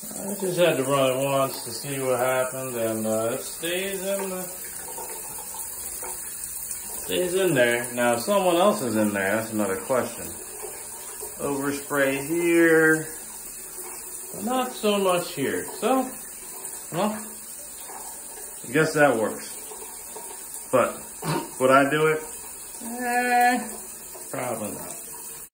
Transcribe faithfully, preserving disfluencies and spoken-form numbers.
I just had to run it once to see what happened, and uh, it stays in the, stays in there. Now, if someone else is in there, that's another question. Overspray here, but not so much here. So, well, I guess that works. But would I do it? Eh, probably not.